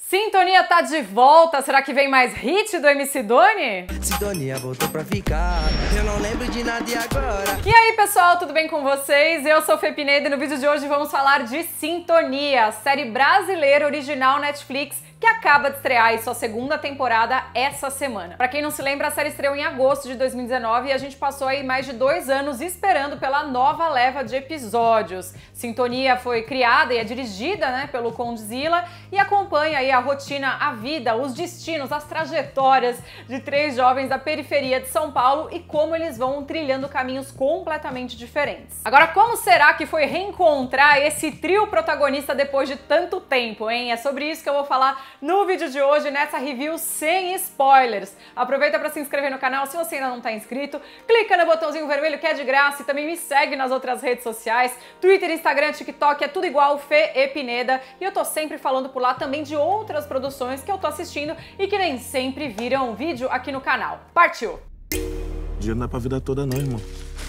Sintonia tá de volta, será que vem mais hit do MC Doni? Sintonia voltou pra ficar, eu não lembro de nada e agora. E aí pessoal, tudo bem com vocês? Eu sou Fê Pineda e no vídeo de hoje vamos falar de Sintonia, série brasileira original Netflix, que acaba de estrear aí sua segunda temporada essa semana. Pra quem não se lembra, a série estreou em agosto de 2019 e a gente passou aí mais de 2 anos esperando pela nova leva de episódios. Sintonia foi criada e é dirigida, né, pelo Condzilla e acompanha aí a rotina, a vida, os destinos, as trajetórias de 3 jovens da periferia de São Paulo e como eles vão trilhando caminhos completamente diferentes. Agora, como será que foi reencontrar esse trio protagonista depois de tanto tempo, hein? É sobre isso que eu vou falar no vídeo de hoje, nessa review sem spoilers. Aproveita para se inscrever no canal se você ainda não está inscrito, clica no botãozinho vermelho que é de graça e também me segue nas outras redes sociais, Twitter, Instagram, TikTok, é tudo igual, Fê e Pineda, e eu tô sempre falando por lá também de outras produções que eu tô assistindo e que nem sempre viram vídeo aqui no canal. Partiu! Dinheiro não é pra vida toda não, irmão.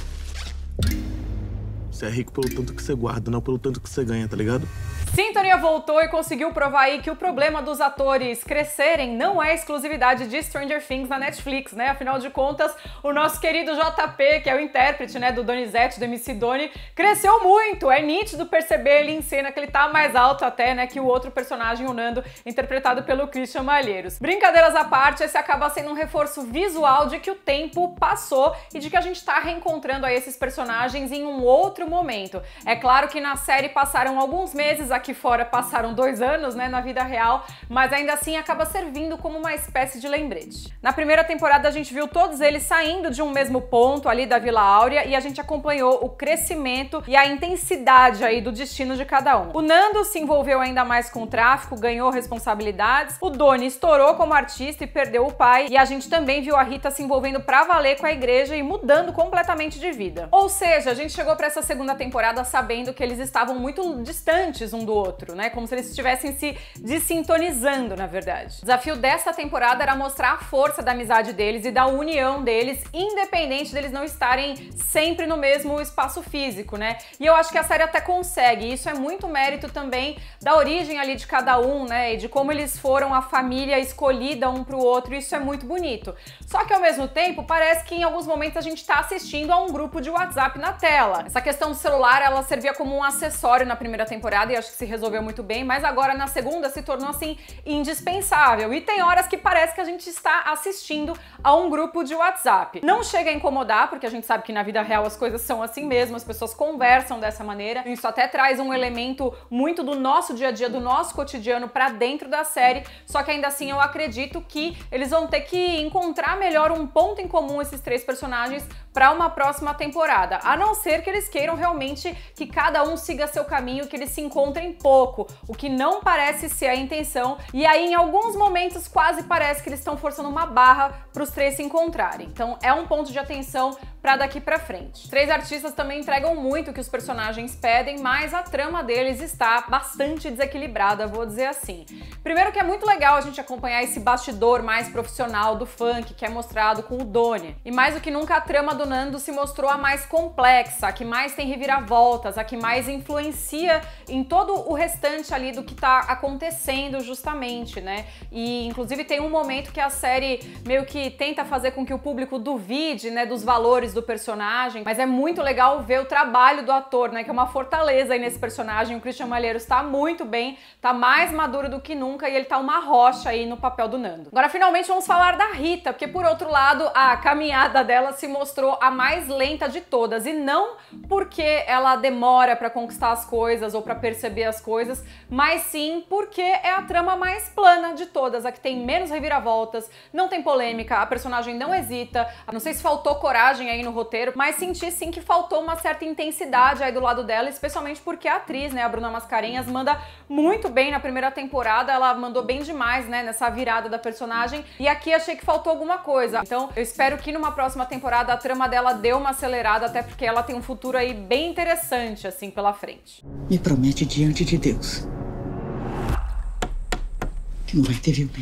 Você é rico pelo tanto que você guarda, não pelo tanto que você ganha, tá ligado? Sintonia voltou e conseguiu provar aí que o problema dos atores crescerem não é exclusividade de Stranger Things na Netflix, né? Afinal de contas, o nosso querido JP, que é o intérprete, né, do Donizete, do MC Doni, cresceu muito. É nítido perceber ele em cena que ele tá mais alto até, né, que o outro personagem, o Nando, interpretado pelo Christian Malheiros. Brincadeiras à parte, esse acaba sendo um reforço visual de que o tempo passou e de que a gente tá reencontrando aí esses personagens em um outro momento. É claro que na série passaram alguns meses, aqui fora passaram 2 anos, né, na vida real, mas ainda assim acaba servindo como uma espécie de lembrete. Na primeira temporada a gente viu todos eles saindo de um mesmo ponto ali da Vila Áurea e a gente acompanhou o crescimento e a intensidade aí do destino de cada um. O Nando se envolveu ainda mais com o tráfico, ganhou responsabilidades, o Doni estourou como artista e perdeu o pai, e a gente também viu a Rita se envolvendo pra valer com a igreja e mudando completamente de vida. Ou seja, a gente chegou pra essa segunda temporada sabendo que eles estavam muito distantes um do outro, né? Como se eles estivessem se desintonizando, na verdade. O desafio dessa temporada era mostrar a força da amizade deles e da união deles, independente deles não estarem sempre no mesmo espaço físico, né? E eu acho que a série até consegue. E isso é muito mérito também da origem ali de cada um, né? E de como eles foram a família escolhida um pro outro. Isso é muito bonito. Só que ao mesmo tempo, parece que em alguns momentos a gente tá assistindo a um grupo de WhatsApp na tela. Essa questão do celular, ela servia como um acessório na primeira temporada e acho que se resolveu muito bem, mas agora na segunda se tornou assim indispensável. E tem horas que parece que a gente está assistindo a um grupo de WhatsApp. Não chega a incomodar, porque a gente sabe que na vida real as coisas são assim mesmo, as pessoas conversam dessa maneira. Isso até traz um elemento muito do nosso dia a dia, do nosso cotidiano pra dentro da série, só que ainda assim eu acredito que eles vão ter que encontrar melhor um ponto em comum esses 3 personagens para uma próxima temporada, a não ser que eles queiram realmente que cada um siga seu caminho, que eles se encontrem pouco, o que não parece ser a intenção, e aí em alguns momentos quase parece que eles estão forçando uma barra para os 3 se encontrarem. Então é um ponto de atenção para daqui para frente. Os 3 artistas também entregam muito o que os personagens pedem, mas a trama deles está bastante desequilibrada, vou dizer assim. Primeiro que é muito legal a gente acompanhar esse bastidor mais profissional do funk, que é mostrado com o Doni. E mais do que nunca a trama do Nando se mostrou a mais complexa, a que mais tem reviravoltas, a que mais influencia em todo o restante ali do que tá acontecendo justamente, né? E inclusive tem um momento que a série meio que tenta fazer com que o público duvide, né, dos valores do personagem, mas é muito legal ver o trabalho do ator, né, que é uma fortaleza aí nesse personagem. O Christian Malheiros tá muito bem, tá mais maduro do que nunca e ele tá uma rocha aí no papel do Nando. Agora finalmente vamos falar da Rita, porque por outro lado a caminhada dela se mostrou a mais lenta de todas, e não porque ela demora pra conquistar as coisas ou pra perceber as coisas, mas sim porque é a trama mais plana de todas, a que tem menos reviravoltas, não tem polêmica, a personagem não hesita. Não sei se faltou coragem aí no roteiro, mas senti sim que faltou uma certa intensidade aí do lado dela, especialmente porque a atriz, né, a Bruna Mascarenhas, manda muito bem na primeira temporada, ela mandou bem demais, né, nessa virada da personagem, e aqui achei que faltou alguma coisa. Então eu espero que numa próxima temporada a trama dela dê uma acelerada, até porque ela tem um futuro aí bem interessante, assim, pela frente. Me promete diante de Deus que não vai ter violência.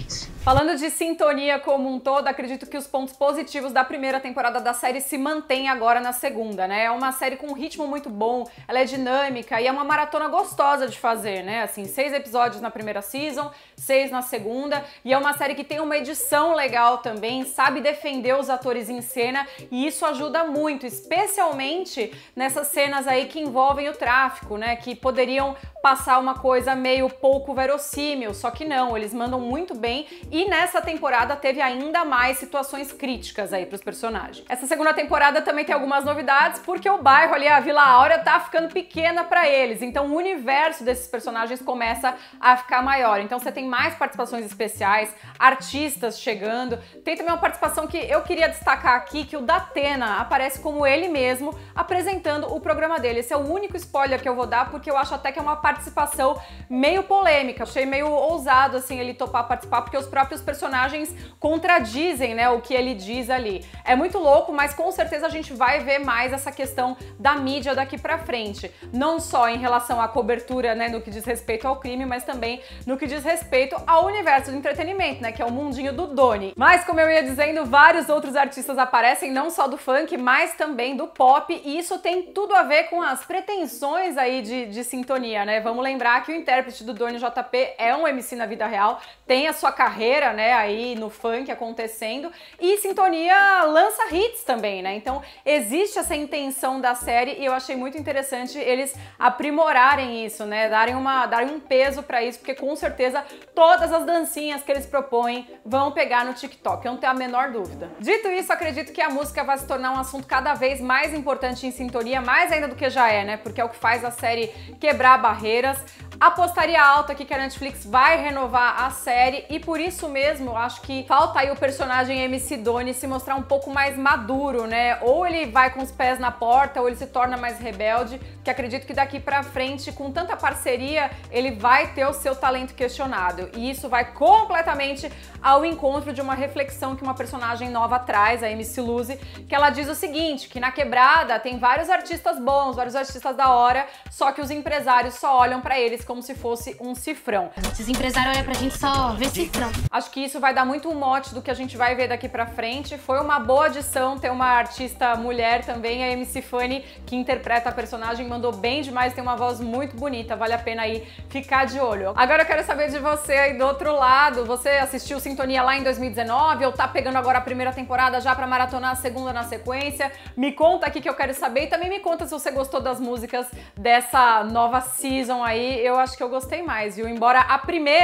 Falando de sintonia como um todo, acredito que os pontos positivos da primeira temporada da série se mantêm agora na segunda, né? É uma série com um ritmo muito bom, ela é dinâmica e é uma maratona gostosa de fazer, né? Assim, 6 episódios na primeira season, 6 na segunda, e é uma série que tem uma edição legal também, sabe defender os atores em cena, e isso ajuda muito, especialmente nessas cenas aí que envolvem o tráfico, né? Que poderiam passar uma coisa meio pouco verossímil, só que não, eles mandam muito bem. E nessa temporada teve ainda mais situações críticas aí pros personagens. Essa segunda temporada também tem algumas novidades, porque o bairro ali, a Vila Áurea, tá ficando pequena pra eles. Então o universo desses personagens começa a ficar maior. Então você tem mais participações especiais, artistas chegando. Tem também uma participação que eu queria destacar aqui, que o Datena aparece como ele mesmo, apresentando o programa dele. Esse é o único spoiler que eu vou dar, porque eu acho até que é uma participação meio polêmica. Achei meio ousado, assim, ele topar participar, porque os próprios personagens contradizem, né, o que ele diz ali. É muito louco, mas com certeza a gente vai ver mais essa questão da mídia daqui pra frente. Não só em relação à cobertura, né, no que diz respeito ao crime, mas também no que diz respeito ao universo do entretenimento, né, que é o mundinho do Doni. Mas, como eu ia dizendo, vários outros artistas aparecem, não só do funk, mas também do pop, e isso tem tudo a ver com as pretensões aí de sintonia, né? Vamos lembrar que o intérprete do Doni JP é um MC na vida real, tem a sua carreira, né, aí no funk acontecendo, e Sintonia lança hits também, né? Então existe essa intenção da série e eu achei muito interessante eles aprimorarem isso, né? Darem um peso pra isso, porque com certeza todas as dancinhas que eles propõem vão pegar no TikTok, eu não tenho a menor dúvida. Dito isso, acredito que a música vai se tornar um assunto cada vez mais importante em Sintonia, mais ainda do que já é, né? Porque é o que faz a série quebrar barreiras. Apostaria alta aqui que a Netflix vai renovar a série e por isso mesmo eu acho que falta aí o personagem MC Doni se mostrar um pouco mais maduro, né? Ou ele vai com os pés na porta ou ele se torna mais rebelde, que acredito que daqui pra frente, com tanta parceria, ele vai ter o seu talento questionado. E isso vai completamente ao encontro de uma reflexão que uma personagem nova traz, a MC Luzy, que ela diz o seguinte, que na quebrada tem vários artistas bons, vários artistas da hora, só que os empresários só olham pra eles como se fosse um cifrão. Esses empresários olham pra gente só ver cifrão. Acho que isso vai dar muito um mote do que a gente vai ver daqui pra frente. Foi uma boa adição ter uma artista mulher também, a MC Fanny, que interpreta a personagem, mandou bem demais, tem uma voz muito bonita, vale a pena aí ficar de olho. Agora eu quero saber de você aí do outro lado, você assistiu Sintonia lá em 2019 ou tá pegando agora a primeira temporada já pra maratonar a segunda na sequência? Me conta aqui que eu quero saber e também me conta se você gostou das músicas dessa nova season aí. Eu acho que eu gostei mais, viu? Embora a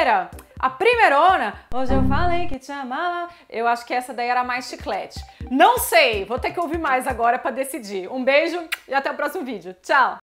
primeirona, hoje eu falei que te amava, eu acho que essa daí era mais chiclete. Não sei, vou ter que ouvir mais agora pra decidir. Um beijo e até o próximo vídeo. Tchau!